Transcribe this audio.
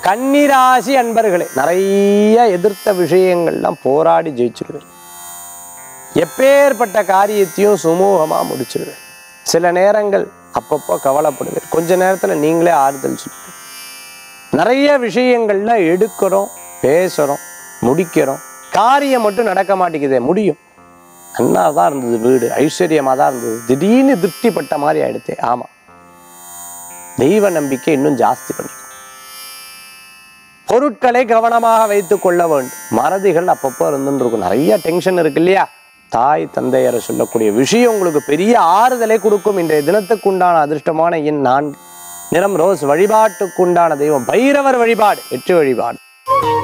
கன்னி ராசி அன்பர்களே, நிறைய எதிர்த்த விஷயங்கள்லாம் போராடி ஜெயிச்சிருவேன். எப்பேற்பட்ட காரியத்தையும் சுமூகமா முடிச்சிருவேன். சில நேரங்கள் அப்பப்போ கவலைப்படுவேன். கொஞ்ச நேரத்துல நீங்களே ஆறுதல் சொல்லுவேன். நிறைய விஷயங்கள்ல எடுக்கிறோம், பேசுறோம், முடிக்கிறோம். காரியம் மட்டும் நடக்க மாட்டேங்குதே. முடியும், நல்லா தான் இருந்தது, வீடு ஐஸ்வர்யமா தான் இருந்தது, திடீர்னு திருப்திப்பட்ட மாதிரி ஆயிடுத்தே. ஆமா, தெய்வ நம்பிக்கை இன்னும் ஜாஸ்தி பண்ணிக்கும். பொருட்களை கவனமாக வைத்துக் கொள்ள வேண்டும். மறதிகள் அப்பப்போ இருந்துருக்கும். நிறைய டென்ஷன் இருக்கு இல்லையா? தாய் தந்தையரை சொல்லக்கூடிய விஷயம் உங்களுக்கு பெரிய ஆறுதலை கொடுக்கும். இன்றைய தினத்துக்கு உண்டான அதிர்ஷ்டமான எண் 4, நிறம் ரோஸ். வழிபாட்டுக்குண்டான தெய்வம் பைரவர் வழிபாடு, வெற்றி வழிபாடு.